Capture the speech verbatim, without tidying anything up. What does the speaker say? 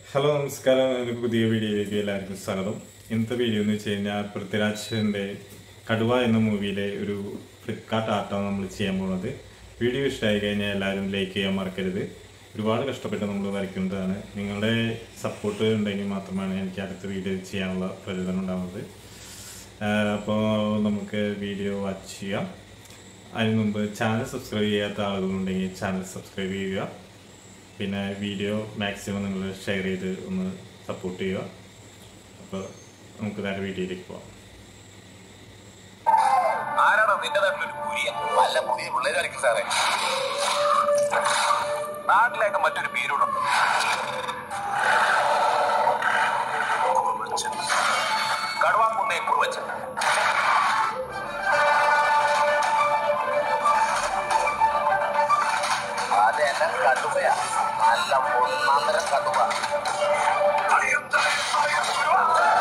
Hello, namaskaram. This video is in the video, Prithviraj Kaduva in the movie, Flipkart art on the video is taken a like a market. Reward Castopet like Ningle supporter and any Mathaman and character video channel president of the video watch here. I remember channel subscribe channel subscribe. പിന്നെ video maximum നിങ്ങൾ share ചെയ്ത് ഒന്ന് support ചെയ്യുക. അപ്പോൾ നമുക്ക് നേരെ വീഡിയോയിലേക്ക് പോകാം. ആരാണോ നിന്റെ നാട്ടിലൊരു പുലിയ നല്ല പുതിയ പിള്ളേരായിരിക്കും സാറേ. നാട്ടിലേക്ക് മറ്റൊരു പേരുണ്ട്, കടുവാക്കുന്നേ കുറുവച്ചൻ. അതെല്ലാം കടുവയാ, നല്ല ഒന്നാന്തരം കടുവ.